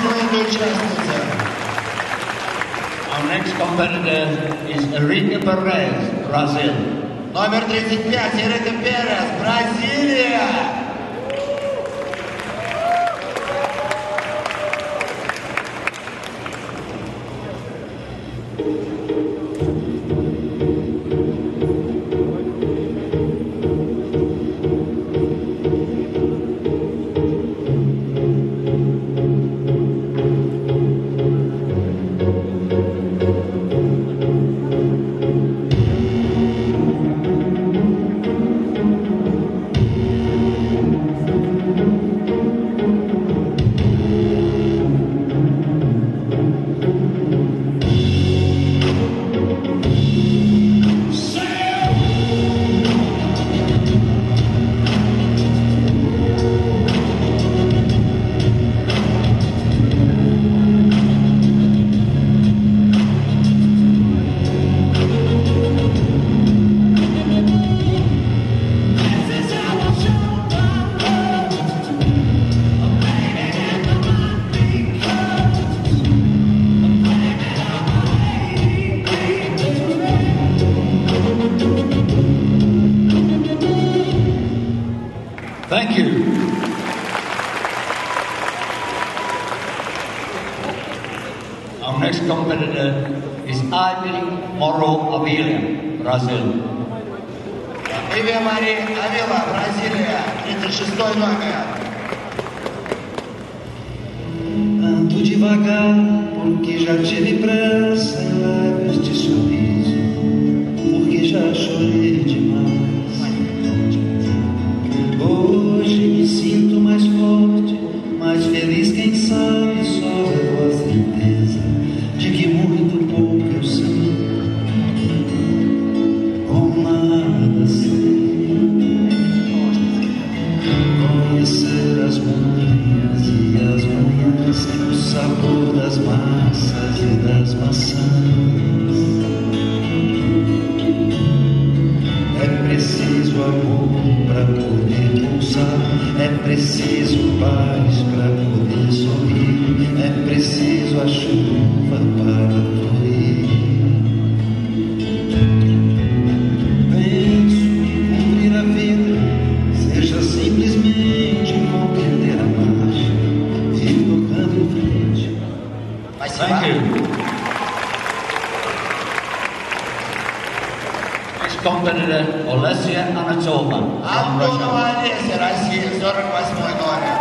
достойная участница. Our next competitor is Erika Perez, Brazil. Номер 35, Эрика Перес, Бразилия. Thank you. Our next competitor is Ivy Moro Avila, Brazil. Ivy Marie Avila, Бразилия, 36 номер. Ando devagar, porque já tive pressa em lábios de sorriso, porque já chorei demais. Hoje me sinto mais forte, mais feliz, quem sabe só levo a certeza de que muito pouco eu sei, ou nada sei. Conhecer as manhas e as manhãs, o sabor das massas e das maçãs. É preciso amor para poder pulsar, é preciso paz para poder sorrir, é preciso a chuva para fluir. Penso que cumprir a vida seja simplesmente compreender a marcha e tocando em frente. Thank you. Next competitor, Olesya Anatolova, from Антонова Russia. Олеся, Россия, 48 номер.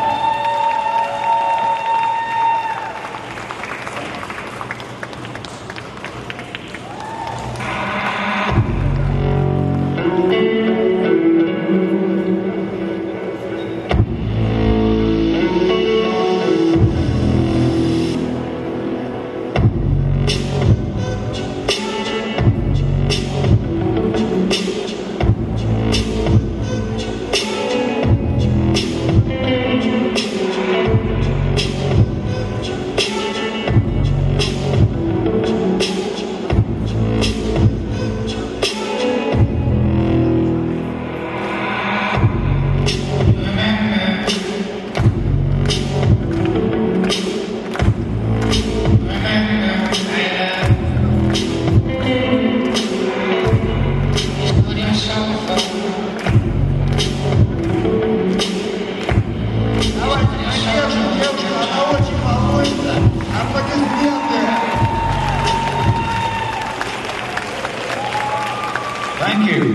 Thank you.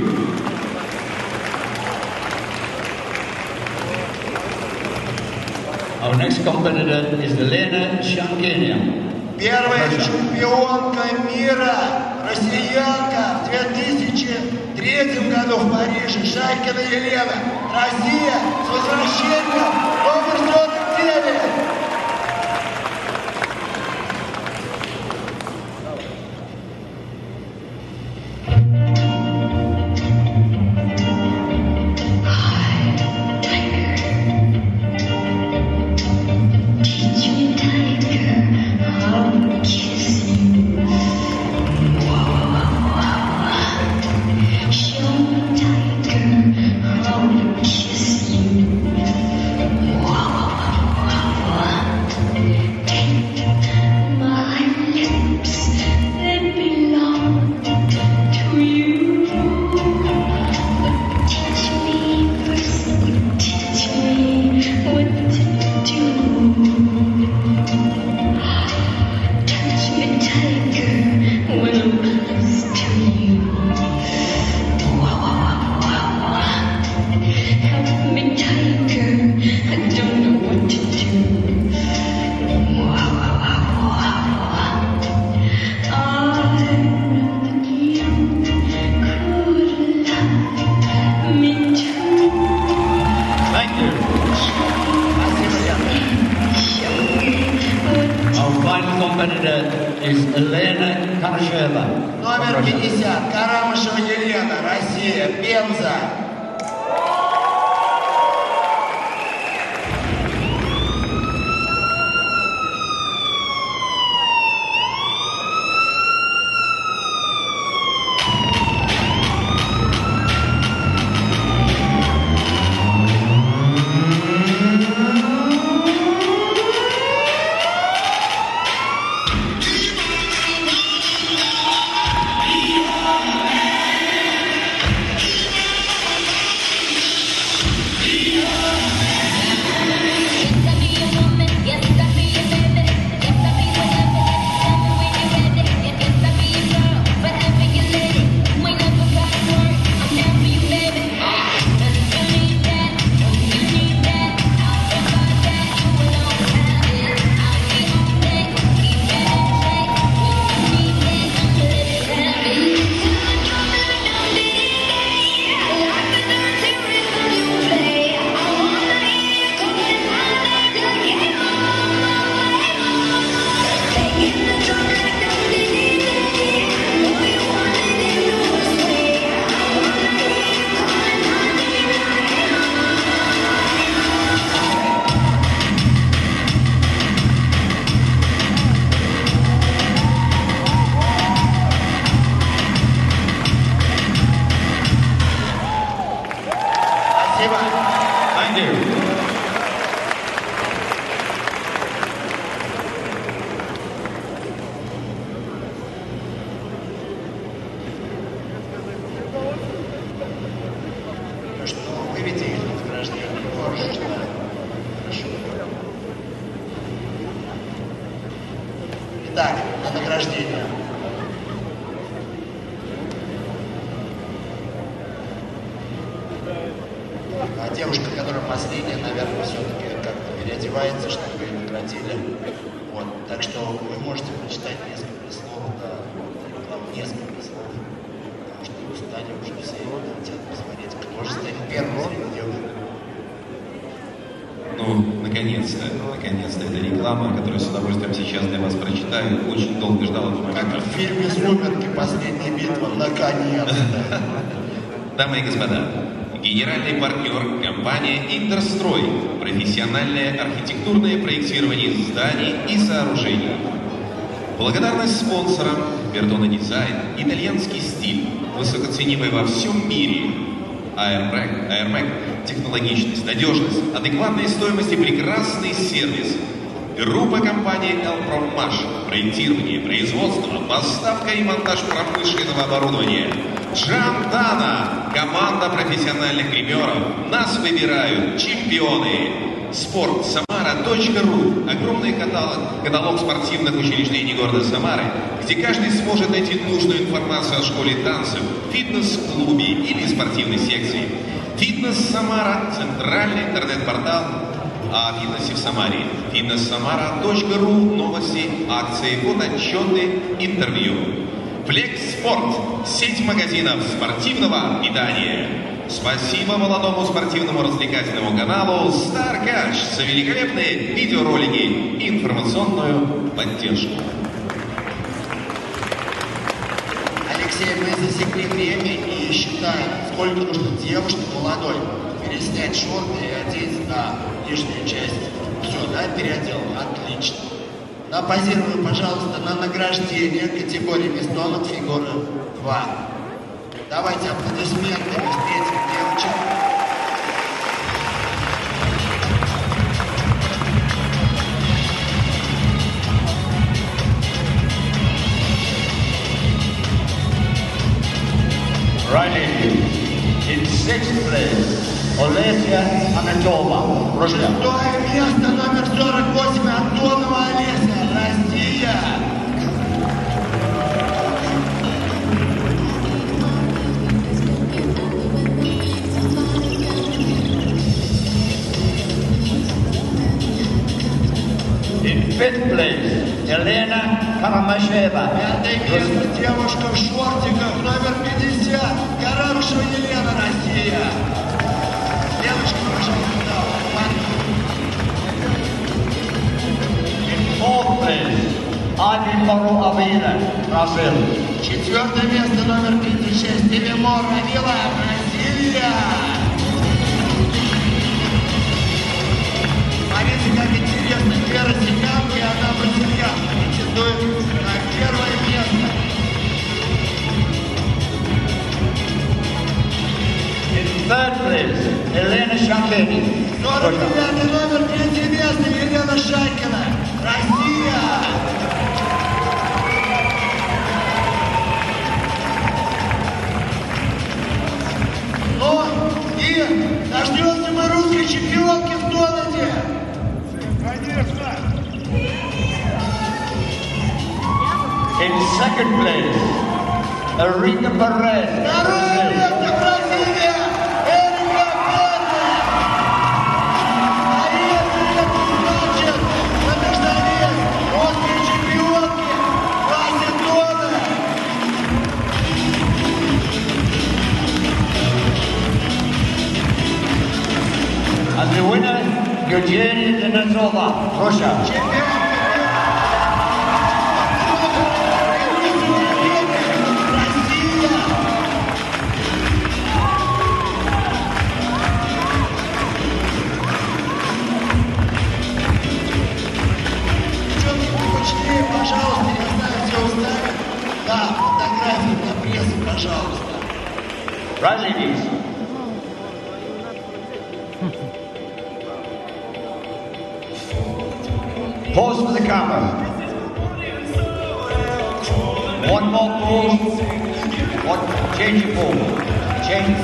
Our next competitor is Elena Shankinian. Первая чемпионка мира, россиянка в 2003 году в Париже, Шайкина Елена. Россия с возвращением, номер 49. Our final competitor is Elena Karasheva. Номер 50. Карамышева Елена, Россия, Пенза. Thank you. Ну что, выведи их на награждение. Можешь, да. Хорошо. Итак, на награждение. А девушка, которая последняя, наверное, все-таки как-то переодевается, чтобы ее наградили. Вот. Так что вы можете прочитать несколько слов, да, несколько слов, потому что устали уже все хотят посмотреть, кто же станет первым среди девушек. Ну, наконец-то эта реклама, которую с удовольствием сейчас для вас прочитаю, очень долго ждал этого Как момента. в фильме «Сумерки. Последняя битва». Наконец-то. Дамы и господа, генеральный партнер компания «Интерстрой», профессиональное архитектурное проектирование зданий и сооружений. Благодарность спонсорам Бертона Дизайн, итальянский стиль, высокоценимый во всем мире. AirMac, технологичность, надежность, адекватная стоимость и прекрасный сервис. Группа компании «Элпроммаш», проектирование, производство, поставка и монтаж промышленного оборудования. Джамдана, команда профессиональных гримеров. Нас выбирают чемпионы. Sportsamara.ru, огромный каталог спортивных учреждений города Самары, где каждый сможет найти нужную информацию о школе танцев, фитнес-клубе или спортивной секции. Фитнес Самара, центральный интернет-портал о фитнесе в Самаре. fitnesssamara.ru, новости, акции, фотоотчеты, интервью. Флекспорт, сеть магазинов спортивного питания. Спасибо молодому спортивному развлекательному каналу StarCash за великолепные видеоролики и информационную поддержку. Алексей, мы засекли время и считаем, сколько нужно девушке молодой переснять шорты и одеть на нижнюю часть. Все, да, переодел? Отлично. Напозируй, пожалуйста, на награждение категории «Мистонок» фигуры 2. Давайте аплодисментами встретим девочек. Riding in 6th place, Olesya Anatova, Russia. Шестое место, номер 48, Антонова Олеся, Россия. In 5th place, Elena Karamasheva, Пятое место, девушка в шортиках, номер 50, Карамышева Елена, Россия. Девочка, пожалуйста, да, In 4th place, Adilmaro Avila, Brazil. Четвертое место, номер 36, Тимимор Авила, Бразилия. Смотрите, как интересно, Вера Сиканка, и она бразильянка, претендует на первое место. In third place, Elena Shankini, 49 номер, третье место, Елена Шайкина, Россия. Ну, и дождемся мы русской чемпионки в Донате. Конечно. in second place, Erika Perez, Второе Brazil. место, Бразилия, Эрика Перес. Поехали, значит, побеждали русские чемпионки в классе Дона. And the winner, Eugenia Denazova, Russia. Пожалуйста, я знаю, все устали. Да, фотографии на прессу, пожалуйста. Right, ladies. Pause for the camera. One more pause. One, change your pose. Change.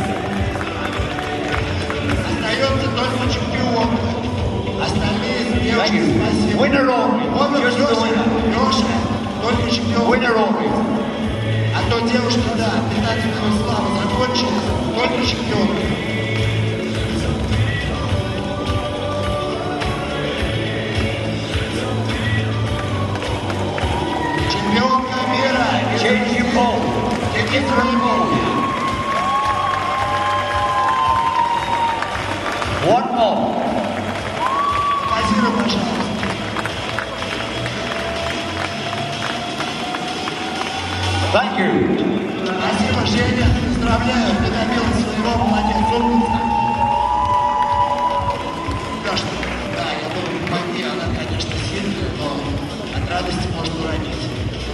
Остается только чемпионка. Остальные Thank девушки, you. спасибо. Winner only. Номер Just the winner. Леша, только чемпион. Winner only. А то девушка, да, 15 слава закончилась, только чемпион. Чемпионка мира. Change your pose. Different pose. One more. Позируй, пожалуйста. Thank you. Спасибо, Женя. Поздравляю, ты добилась своего, молодец, умница. Леша, да, я думаю, пойми, она, конечно, сильная, но от радости может уронить.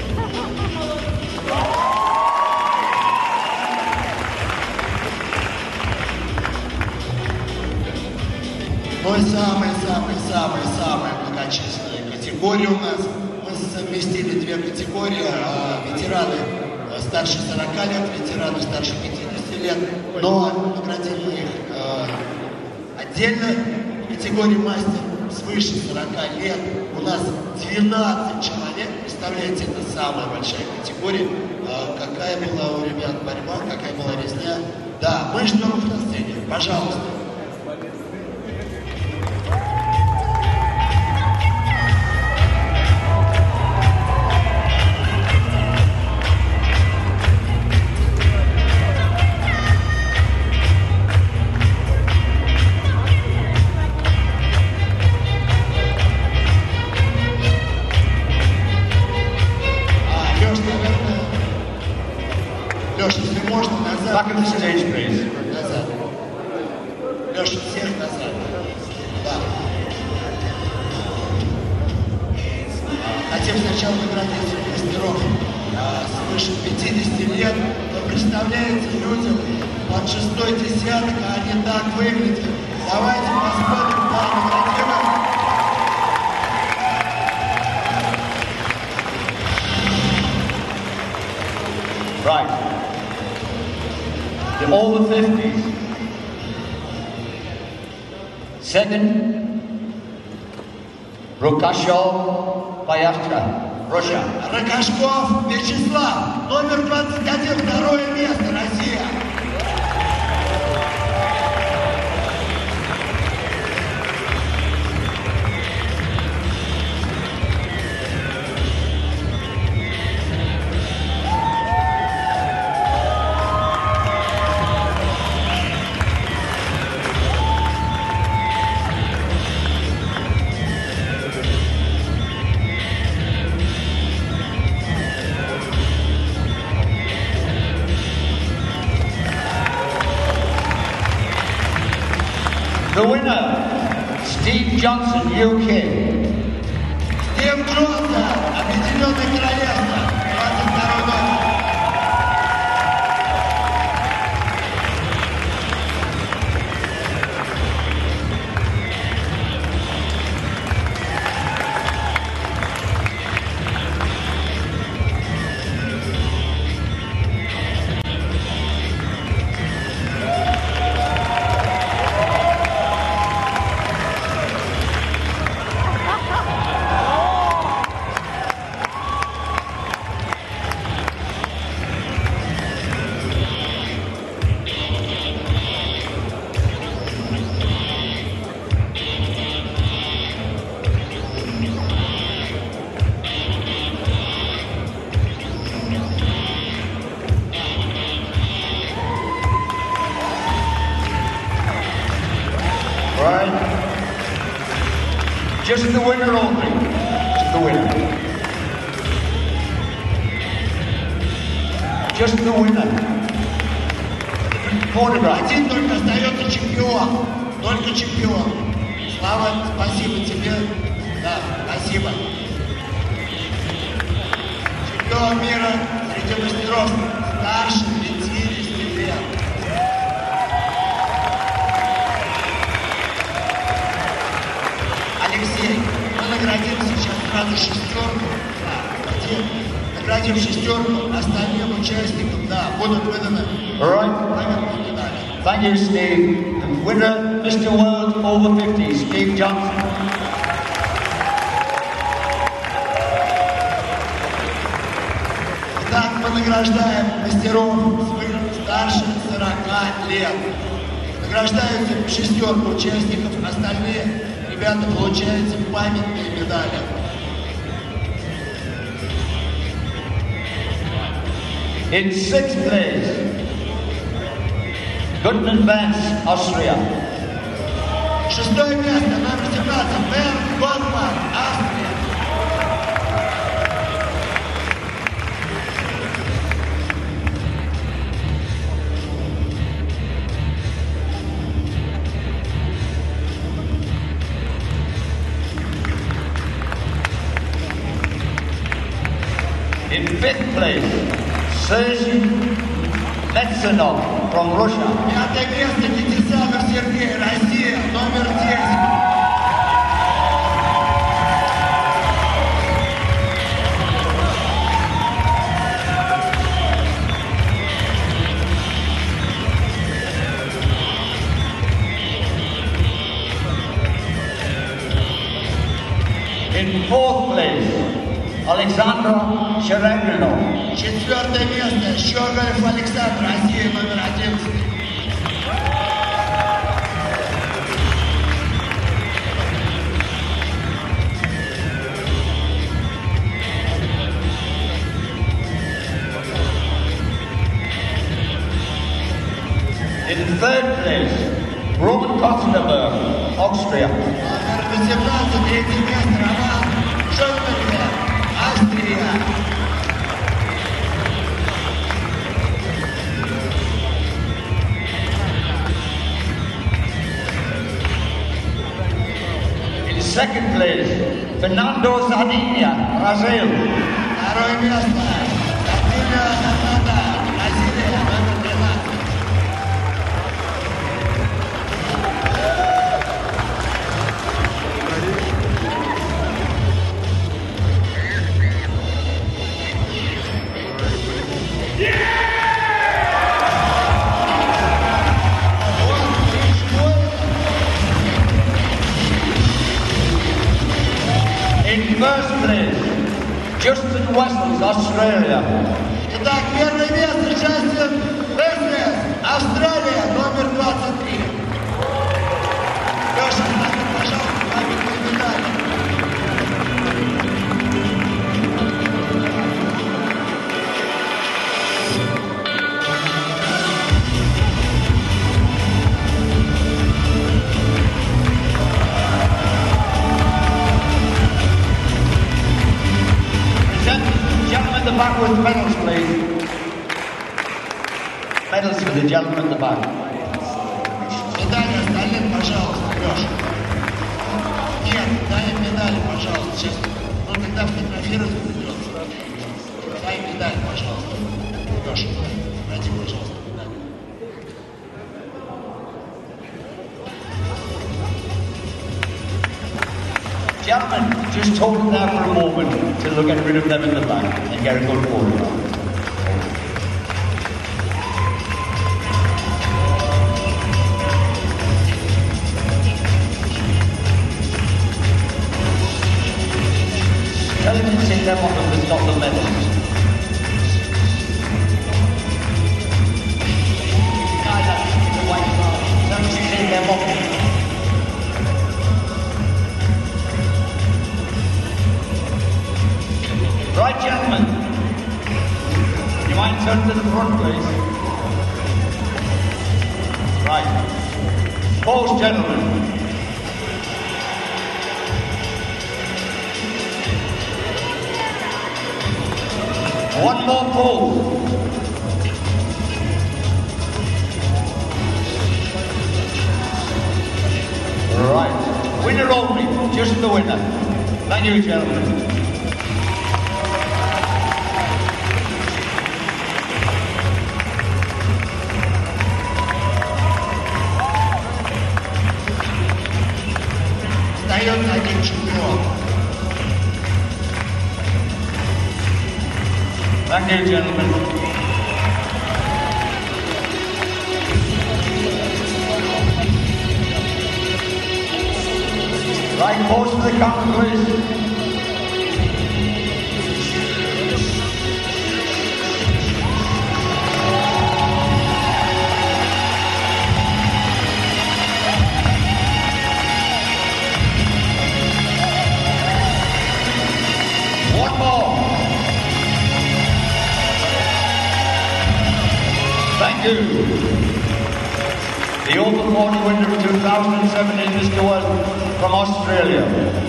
Ну и самая многочисленная категория у нас. Мы совместили две категории. Ветераны старше 40 лет, ветераны старше 50 лет. Но наградили мы их отдельно. В категории мастер свыше 40 лет у нас 12 человек. Представляете, это самая большая категория. Какая была у ребят борьба, какая была резня. Да, мы ждем их на сцене. Пожалуйста. Леша, если можно, назад. Back of the stage, please. Назад. Леша, всех назад. Да. Хотим сначала наградить мастеров свыше 50 лет. Вы представляете, людям под 6-й десяток, они так выглядят. Давайте посмотрим, да, наградим их. Right. The over 50s. Second, Rukashov Bayashka, Russia. Рокошков Вячеслав, номер 21, второе место, Россия. The winner, Steve Johnson, UK. Стив Джонсон, Объединенное Королевство, 22-й номер. Right? Just the winner only. Just the winner. Just the winner. Photograph. Один только остается чемпион. Только чемпион. Слава, спасибо тебе. Да, спасибо. Чемпион мира среди мастеров старше 50 лет. Алексей, мы наградим сейчас сразу шестерку. Наградим шестерку остальным участникам, да, будут выданы. All right. Медали. Thank you, Steve. The winner, Mr. World over 50, Steve Johnson. Итак, мы награждаем мастеров старше 40 лет. Награждаются шестерку участников, остальные ребята получают памятные медали. In sixth place, Gutman Vance, Austria. Шестое место, номер 17, Бен Готман, Австрия. In fifth place, Sergei Letsenov from Russia. Пятое место, Нетесанов Сергей, Россия, номер 10. In fourth place, Alexander Sheremenov. Четвертое место, Щеголев Александр, Россия, номер 11. In third place, Roman Kostenberg, Austria. Номер 18, третье место, Роман Шонберг, Австрия. In second place, Fernando Sardinia, Brazil. Второе место, Сардиния Фернандо, Бразилия, номер 12. In first place, Justin Wessels, Australia. Итак, первое место, Джастин Веслес, Австралия, номер 23. Леша, пожалуйста, памятные медали. Gentlemen at the back with medals, please. Medals for the gentleman at the back. Медали остальным, пожалуйста. медали, пожалуйста. Сейчас, ну, когда фотографировать придется. Дай медаль, пожалуйста. Леша, найди, пожалуйста, медаль. Gentlemen, just hold it there for a moment till we get rid of them in the back and get a good photograph. Tell him to take them off if it's got the medals. Tell him to take them off. Right, gentlemen. You might turn to the front, please. Right. Pose, gentlemen. One more pose. Right. Winner only. Just the winner. Thank you, gentlemen. Остается один чемпион. Thank you, gentlemen. Right, pose to the camera, please. One more. Thank you. The Open 40 winner of 2017 is Joel from Australia.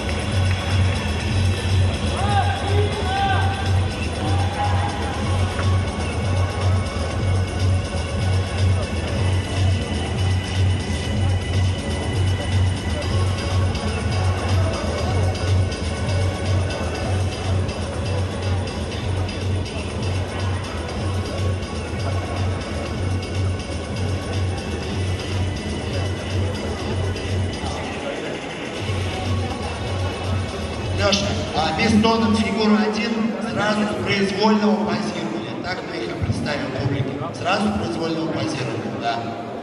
Леша, Бестонов фигура 1 сразу с произвольного позирования. Так мы их и представим публике. Сразу с произвольного позирования, да.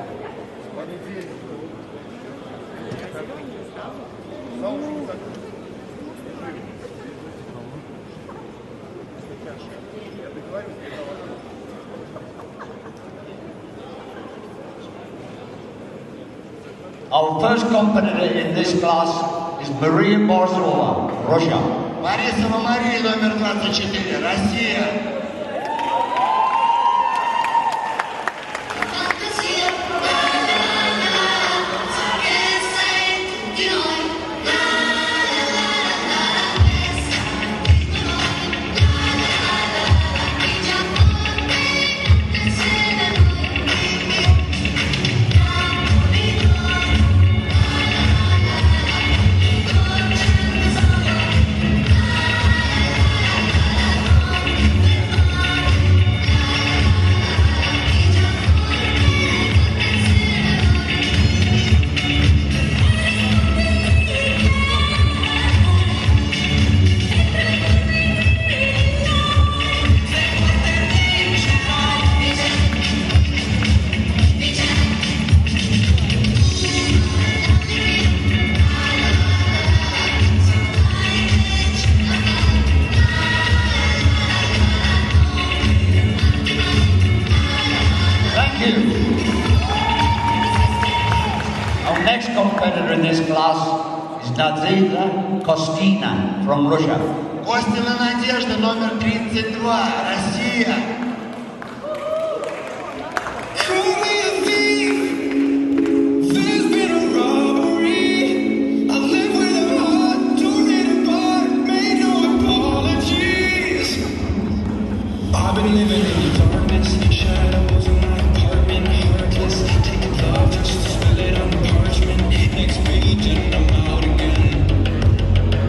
Our first competitor in this class is Maria Borsova, Russia. Борисова Мария, номер 24, Россия. Our next competitor in this class is Nadezhda Kostina from Russia. Костина Надежда, номер 32, Россия. I've been living in the darkness, shadows in my apartment, heartless, taking love just to spell it on parchment, next page and I'm out again.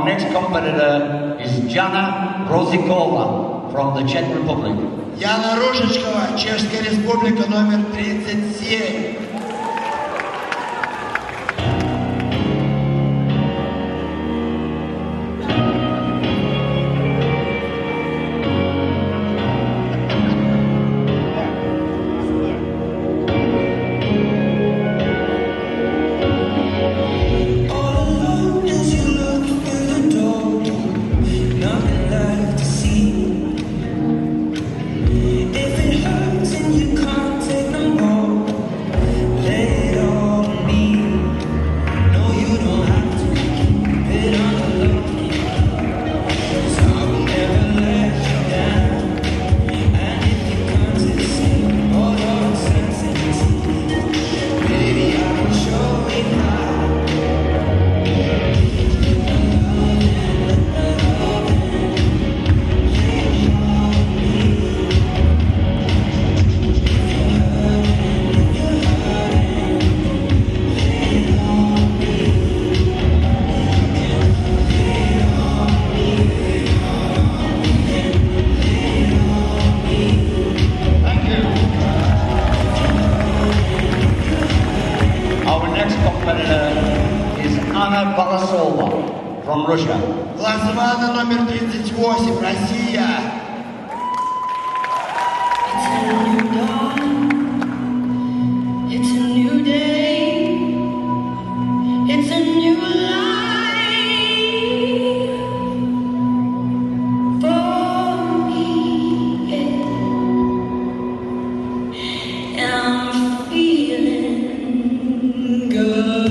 next competitor is Jana Rozikova from the Czech Republic. Яна Ружичкова, Чешская Республика, номер 37. From Russia. Глазмана номер 38, Россия. It's a new dawn. It's a new day. It's a new life for me. And I'm feeling good.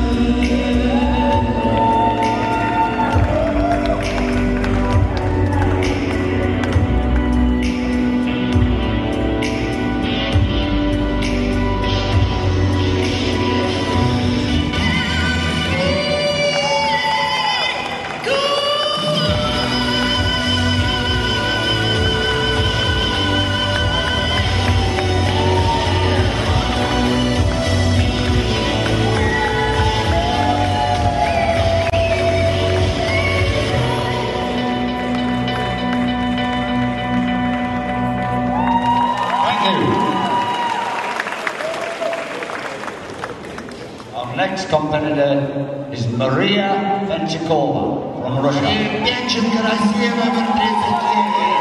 Next competitor is Maria Venchikova from Russia. Пенченко, Россия, номер 39.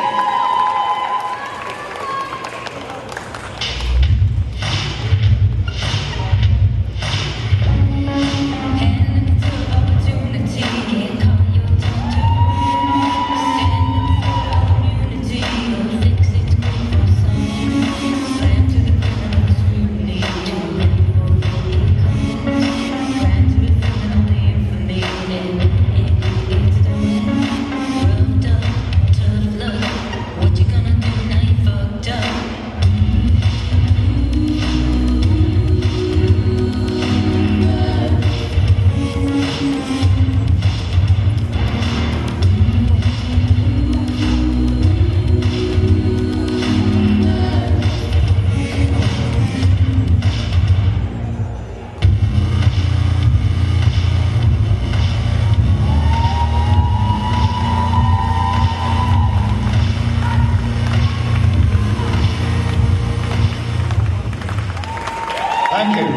Thank you.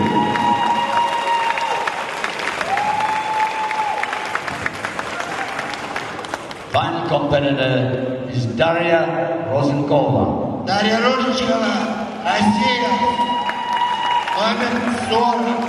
Final competitor is Daria Rozenkova. Дарья Ружичкова, Россия, номер 40.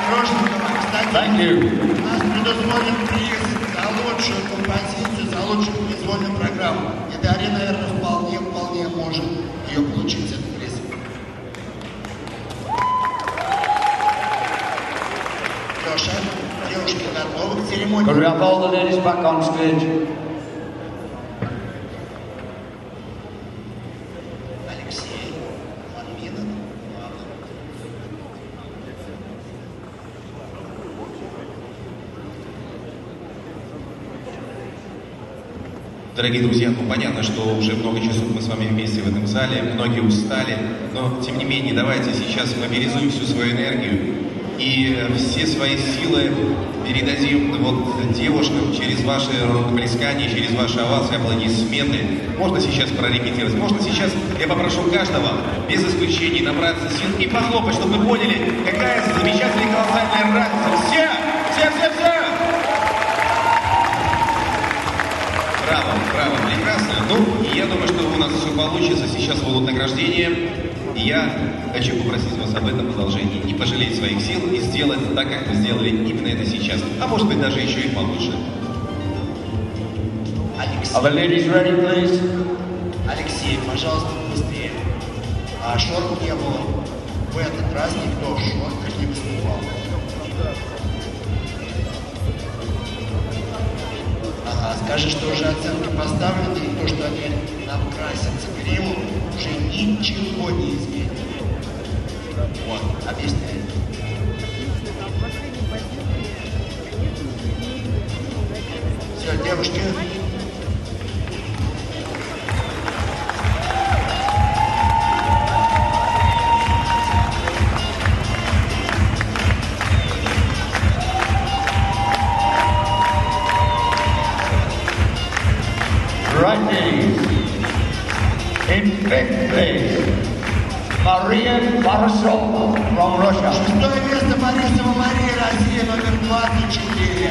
Рожникова. Кстати, Thank you. у нас предусмотрен приз за лучшую композицию, за лучшую произвольную программу. И Дарья, наверное, вполне может ее получить, этот приз. Леша, девушки готовы к церемонии? Could we have all the ladies back on stage? Алексей, 1 minute. Дорогие друзья, ну понятно, что уже много часов мы с вами вместе в этом зале, многие устали, но тем не менее давайте сейчас мобилизуем всю свою энергию и все свои силы передадим вот девушкам через ваши рукоплескания, через ваши овации, аплодисменты. Можно сейчас прорепетировать, можно сейчас, я попрошу каждого, без исключений, набраться сил и похлопать, чтобы вы поняли, какая замечательная колоссальная разница. Все! Браво, прекрасно. Ну, я думаю, что у нас все получится. Сейчас будут награждения. И я хочу попросить вас об этом продолжении. Не пожалеть своих сил и сделать так, как вы сделали именно это сейчас. А может быть, даже еще и получше. Are the ladies ready, please? Алексей, пожалуйста, быстрее. А шорт не было. В этот раз никто в шортах не выступал. Ага, скажи, что уже оценки поставлены, и то, что они нам красятся гримом, уже ничего не изменит. Вот, объясняю. Все, девушки. Right, ladies. In fifth place, Maria Borisova from Russia. Шестое место Борисова Мария, Россия, номер 24.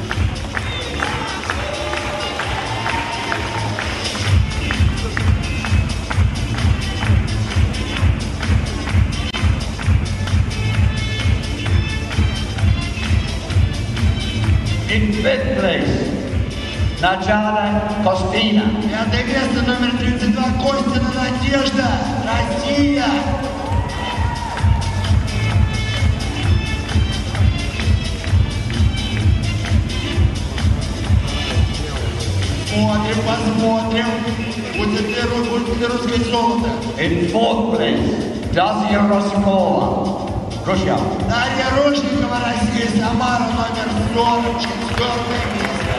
In fifth place, Nadjada Kostina. Пятое место, номер 32, Костина Надежда, Россия. Посмотрим, будет ли русское золото. In fourth place, Dacia Rosikova, Russia. Дарья Рожникова, Россия, Самара, номер 44 место.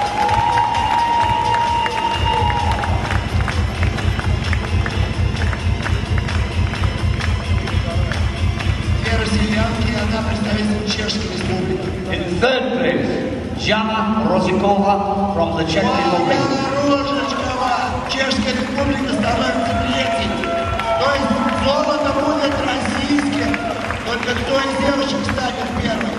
Две россиянки, одна представитель Чешской Республики. In third place, Jana Rosikova from the Czech Republic. Яна Рожникова, Чешская Республика становится третьей. То есть золото будет российским. Только кто из девушек станет первым?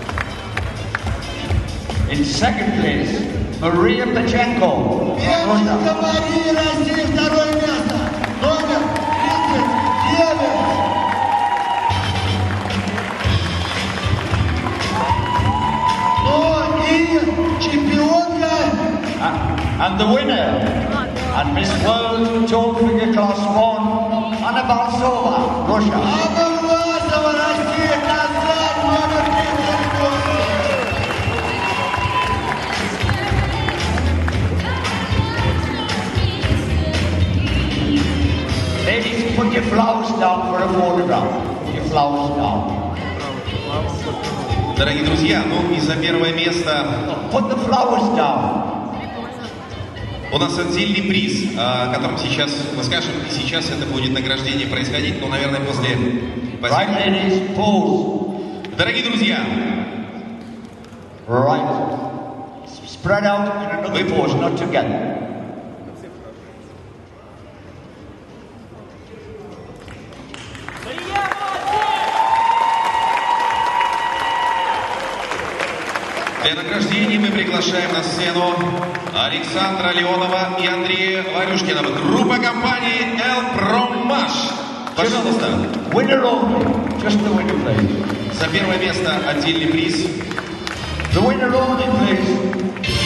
In second place, Maria Pachenko from Девушка Russia. Мария, Россия, второе место. Номер 39. Ну и чемпионка. And the winner, and Miss World Tall Figure Class 1, Anna Balsova, Russia. Анна Власова, Россия, Казань, номер 38. Ladies, put your flowers down for a photograph. Put your flowers down. Дорогие друзья, ну и за первое место Put the flowers down. у нас отдельный приз, о котором сейчас мы скажем. Сейчас это будет награждение происходить, но, наверное, после... Right, ladies, pose. Дорогие друзья, Right. Spread out in another pose, not together. для награждения мы приглашаем на сцену Александра Леонова и Андрея Варюшкина. Группа компании «Элпромаш». Пожалуйста. Winner only. Just the winner, please. За первое место отдельный приз. The winner only, please.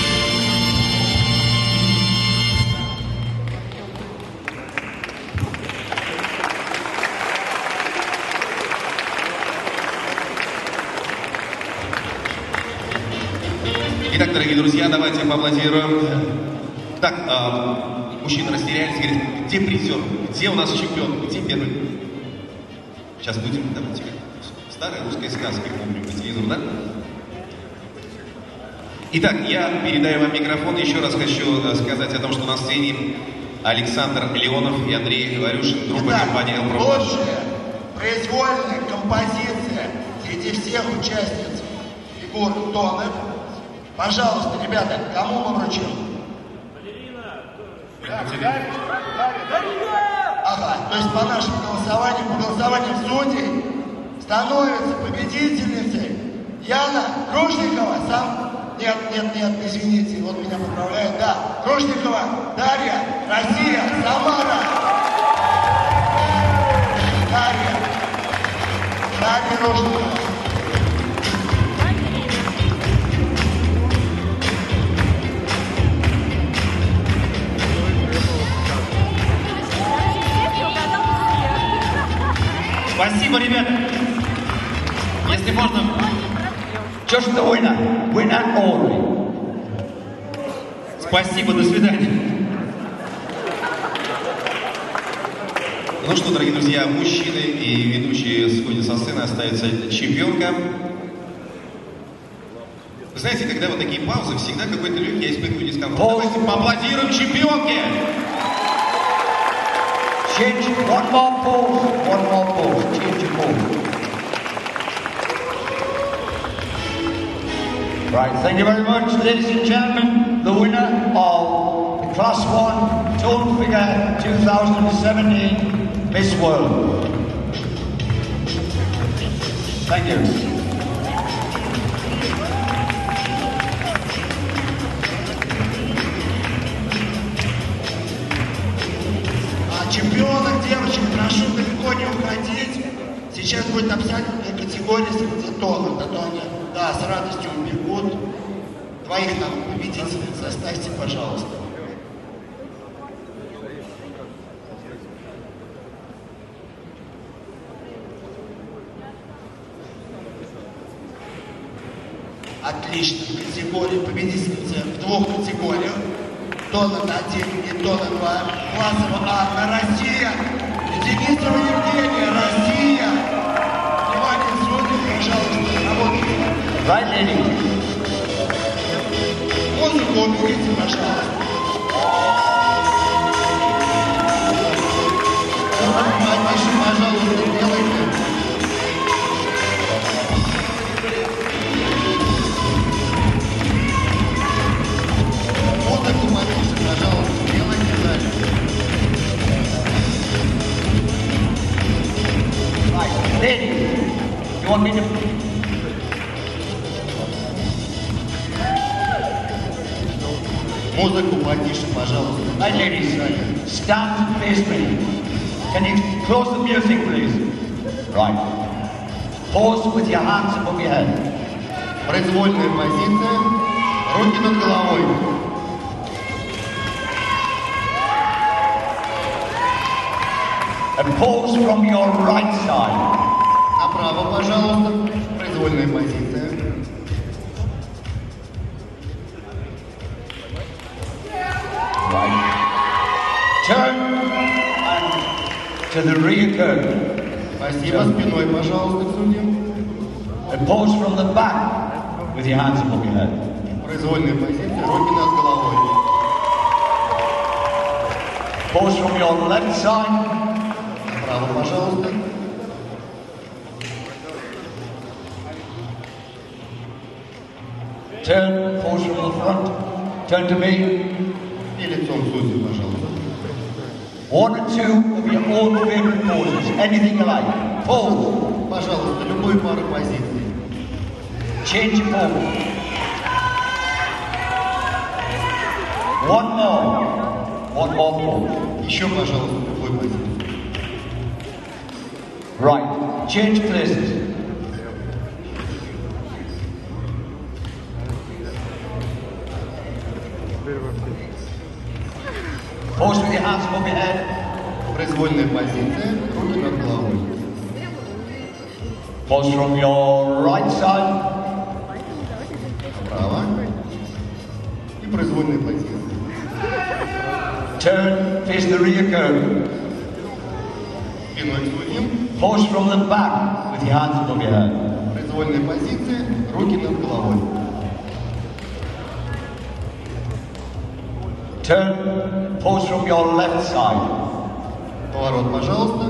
Итак, дорогие друзья, давайте поаплодируем. Так, мужчины растерялись, говорят, где призер? Где у нас чемпион? Где первый? Сейчас будем, давайте, старая русская сказка, помню по телевизору, да? Итак, я передаю вам микрофон. Еще раз хочу сказать о том, что на сцене Александр Леонов и Андрей Варюшин, группа компании «Элпром». Лучшая произвольная композиция среди всех участниц фигур Тонов. Пожалуйста, ребята, кому мы вручим? Ага, то есть по нашему голосованию, по голосованию судей становится победительницей Яна Кружникова. Нет, извините, вот меня поправляют. Да, Кружникова Дарья, Россия, Самара. Дарья Кружникова. Спасибо, ребята. Если можно, just the winner. Winner only. Спасибо, до свидания. Ну что, дорогие друзья, мужчины и ведущие сходят со сцены, остается чемпионка. Вы знаете, когда вот такие паузы, всегда какой-то легкий, я испытываю дискомфорт. Давайте поаплодируем чемпионке! Change one more pose. Change your pose. Right, thank you very much, ladies and gentlemen. The winner of the Class 1 Tone Figure 2017 Miss World. Thank you. Чемпионок девочек, прошу далеко не уходить. Сейчас будет абсолютная категория среди тонов. А то они, да, с радостью убегут. Двоих нам победителей составьте, пожалуйста. Отлично. Категория победительницы в двух категориях. Тона 1 и Тона 2. Классово Анна, Россия. Денисова Евгения, Россия. Внимание, судьи, пожалуйста, работайте. Right, lady. Музыку уберите, пожалуйста. Потише, пожалуйста, делайте. Музыку потише, пожалуйста, делайте дальше. Right, lady. You want me to... Музыку потише, пожалуйста. Right, ladies, stand and face me. Can you close the music, please? Right. Pose with your hands above your head. Произвольная позиция. Руки над головой. And pose from your right side. Направо, пожалуйста. Произвольная позиция. Right. Turn and to the rear curtain. Спасибо. Спиной, пожалуйста, к судьям. And pose from the back with your hands above your head. Произвольная позиция. Руки над головой. Pose from your left side. Направо, пожалуйста. Turn, pose from the front. Turn to me. И лицом к судьям, пожалуйста. One or two of your own favorite poses. Anything you like. Pose. Пожалуйста, любую пару позиций. Change your pose. One more. One more pose. Еще, пожалуйста, любую позицию. Right, change places. Pose with your hands above your head. Произвольная позиция, руки над головой. Pose from your right side. Право. И произвольная позиция. Turn, face the rear curve. Спиной к судьям. Pose from the back with your hands above your head. Произвольная позиция, руки над головой. Turn, pose from your left side. Поворот, пожалуйста.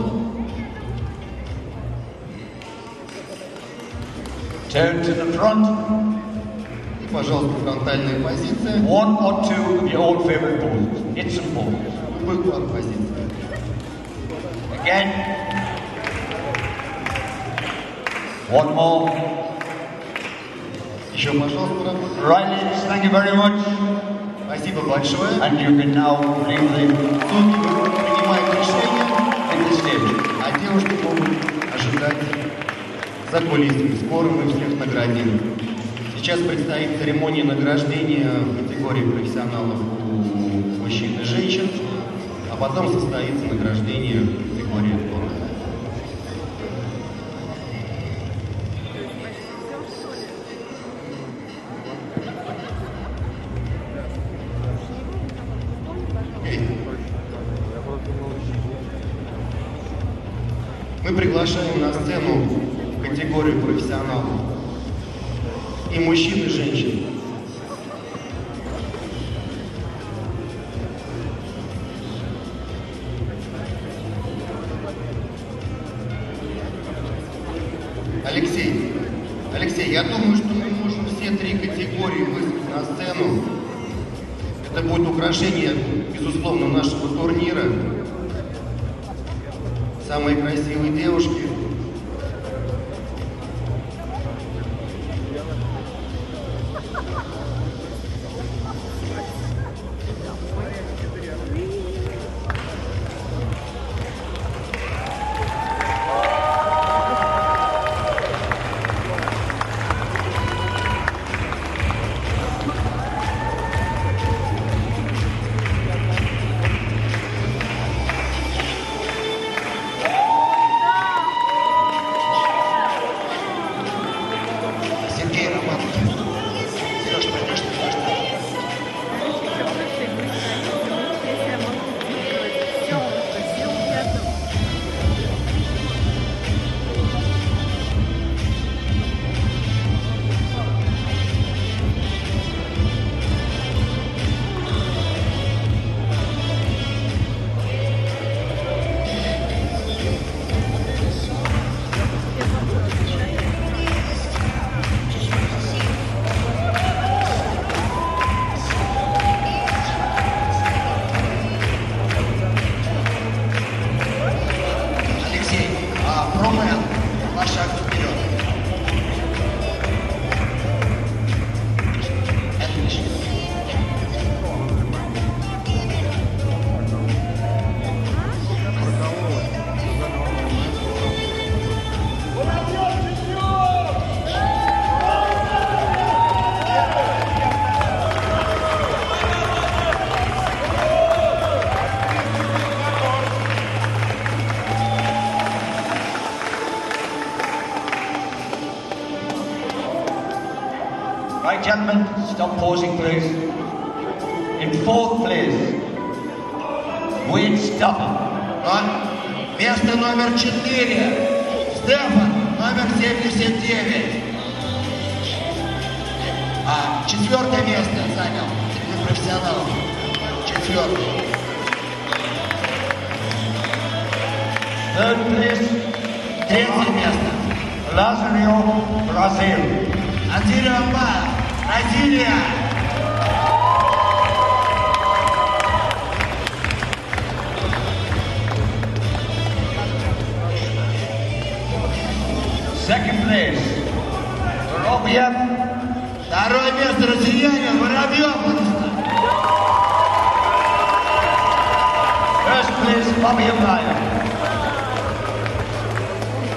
Turn to the front. И, пожалуйста, фронтальная позиция. One or two of your old favorite poses. Hit some poses. Любых пар позиций. Again. One more. Еще, пожалуйста, работайте. Right, ladies, thank you very much. Спасибо большое. And you can now leave the Судьи принимают решение, in the stage. а девушки могут ожидать за кулисами. Скоро мы всех наградим. Сейчас предстоит церемония награждения в категории профессионалов у мужчин и женщин, а потом состоится награждение в категории тонких. Мы приглашаем на сцену в категорию профессионалов и мужчин, и женщин. Алексей, я думаю, что мы можем все три категории вызвать на сцену. Это будет украшение, безусловно, нашего турнира. Самые красивые девушки. Right, gentlemen, stop posing, please. In fourth place, Wayne Stafford. Место номер 4. Стефан, номер 79. Четвертое место занял среди профессионалов. Четвертый. Third place, Третье место. Lazario, Brazil. Антилиомба, Бразилия. Second place, Воробьев. Второе место россиянин Воробьев. First place, Bobby O'Brien.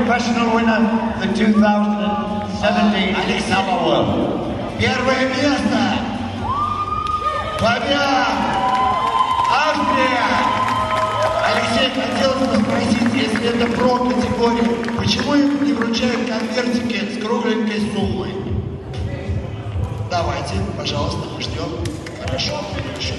professional winner, the 2017 Summer World. Первое место. Фабиан. Австрия. Алексей, хотелось бы спросить, если это про-категория, почему им не вручают конвертики с кругленькой суммой? Давайте, пожалуйста, мы ждем. Хорошо, хорошо.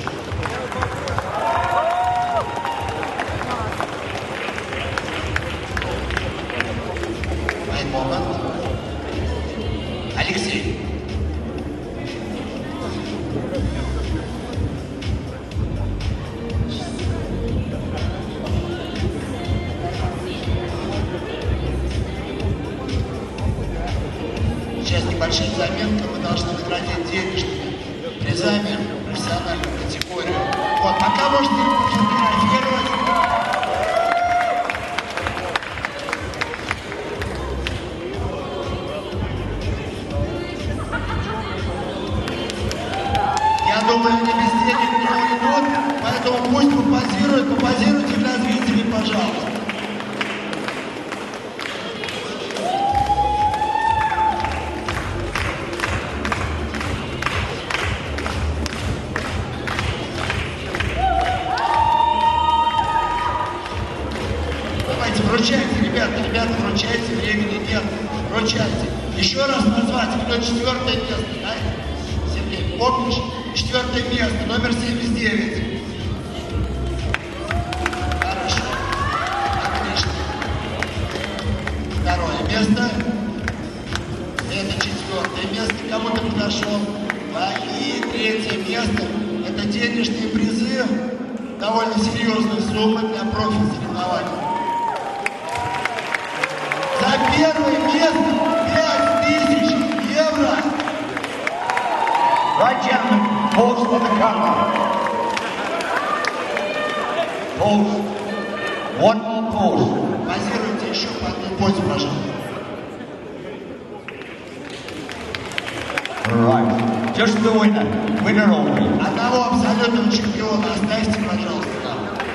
Один момент. Алексей. Сейчас небольшая заметка, мы должны наградить денежными призами профессиональную категорию. Вот, пока можете фотографировать. Я думаю, они без денег не уйдут, поэтому пусть попозируйте для зрителей, пожалуйста. Вручайте, ребята, вручайте, времени нет, вручайте. Еще раз назвать, кто четвертое место, да? Сергей, помнишь? Четвертое место, номер 79. Хорошо, отлично. Второе место. Это четвертое место, кому-то подошел. Да? И третье место, это денежные призы, довольно серьезная сумма для профи-соревнований. За первое место 5000 евро. Right, gentlemen, pause for the camera. Pause. One more pause. Позируйте еще по одной позе, пожалуйста. Right. Just the winner. Winner only. Одного абсолютного чемпиона оставьте, пожалуйста, нам.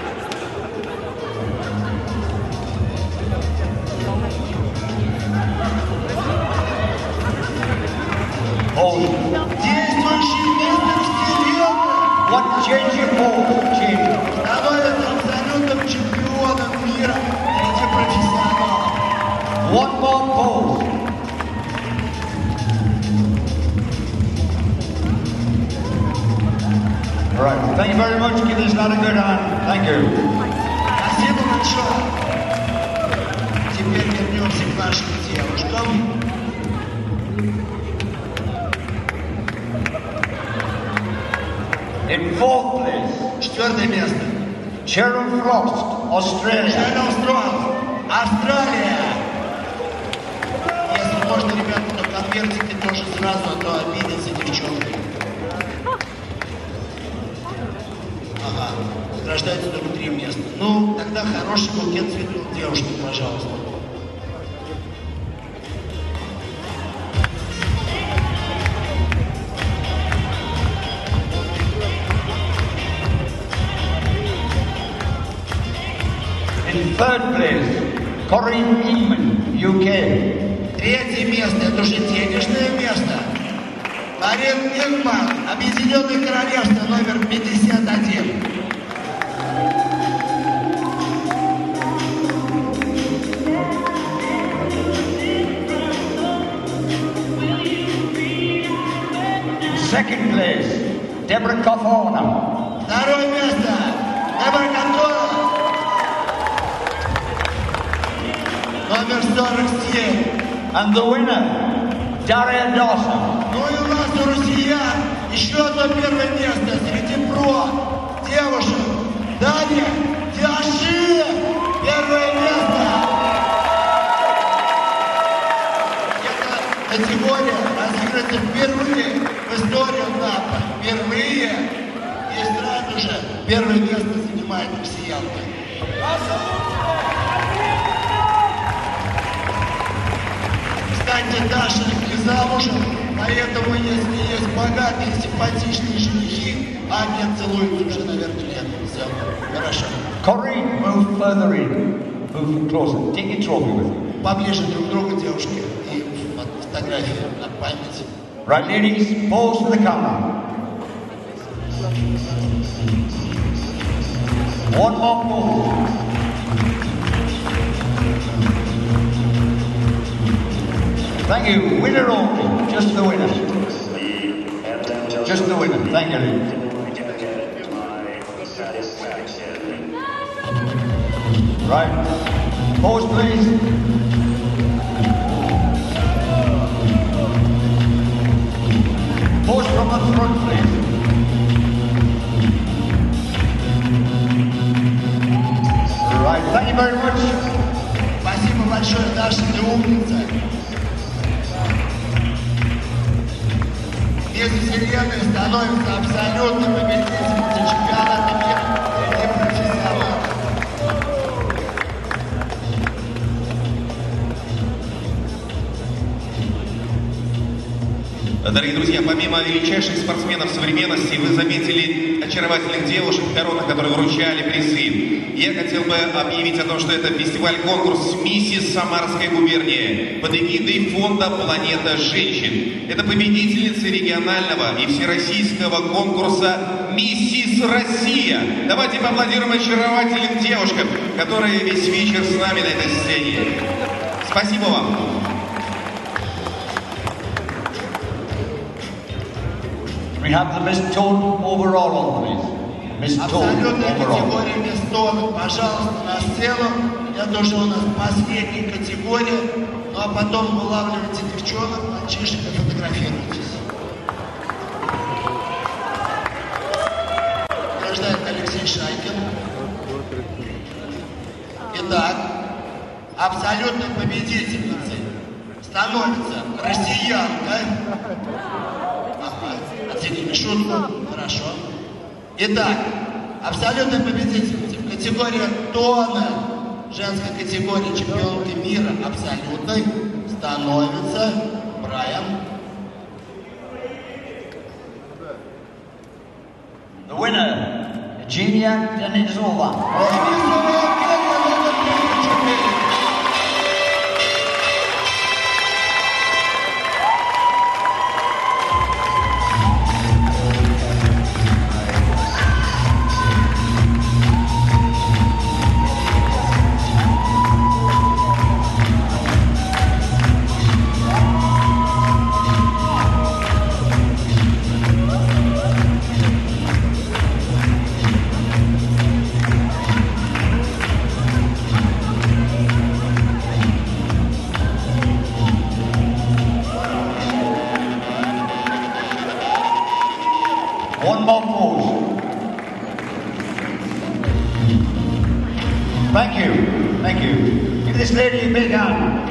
Pause. Действующий мистер Стивен What change your pause? Change. становится абсолютным чемпионом мира среди профессионалов. One more pause. Right. Thank you very much. Give this lad a good hand. Thank you. Спасибо большое. Теперь вернемся к нашим девушкам. In fourth place, Четвертое место. Cheryl Frost, Australia. Шерон Стронг, Австралия. Если можно, ребята, то конвертики тоже сразу, а то обидятся девчонки. Ага, награждается только 3 места. Ну, тогда хороший букет цветов девушке, пожалуйста. In third place, Corinne Eamon, UK. Третье место, это уже денежное место. Марин Игман, Объединенное Королевство, номер 51. Second place, Deborah Kofona. Второе место, Дебора Кантора, номер 47. And the winner, Daria Dawson. Ну и у нас у россиян еще одно первое место среди про девушек. Далее, Диаши, первое место. Эта категория разыгрывается впервые в истории НАПа. Впервые. И сразу же первое место занимает россиянка. Кстати, Даша не замужем, поэтому если есть богатые, симпатичные женихи, а нет, целуются уже, наверное, лет. Все, хорошо. Corinne, move further in. Move closer. Take your trophy with you. поближе друг к другу, девушки, и фотографии на память. Right, ladies, pose to the camera. One more pose. Thank you. Winner only. Just the winner. Just the winner. Thank you. Right. Pose, please. Pose from the front, please. Right. Thank you very much. Спасибо большое, Даша, ты умница. Мисс Вселенной становится абсолютной победительницей чемпионата мира среди профессионалов. Дорогие друзья, помимо величайших спортсменов современности, вы заметили очаровательных девушек в коронах, которые вручали призы. Я хотел бы объявить о том, что это фестиваль-конкурс «Миссис Самарской губернии» под эгидой фонда «Планета женщин». Это победительницы регионального и всероссийского конкурса «Миссис Россия». Давайте поаплодируем очаровательным девушкам, которые весь вечер с нами на этой сцене. Спасибо вам. We have the Miss Tone overall on, please. Miss Tone Абсолютная overall. категория Мисс Тон. Пожалуйста, на сцену. Это уже у нас последняя категория. Ну а потом вылавливайте девчонок, мальчишек и фотографируйтесь. Награждает Алексей Шайкин. Итак, абсолютной победительницей становится россиянка. Оценили шутку? Хорошо. Итак, абсолютной победительницей в категории тона, женской категории чемпионки мира абсолютной, становится Брайан. The winner, Eugenia Denisova. One more pose. Thank you. Thank you. Give this lady a big hand.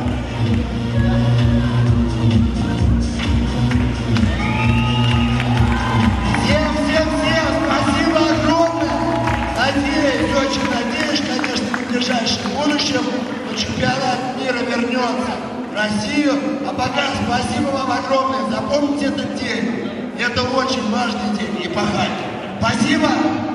Всем спасибо огромное. Надеюсь, очень надеюсь, конечно, в ближайшем будущем чемпионат мира вернется в Россию. А пока спасибо вам огромное. Запомните этот день. Это очень важный день, эпохальный. Спасибо.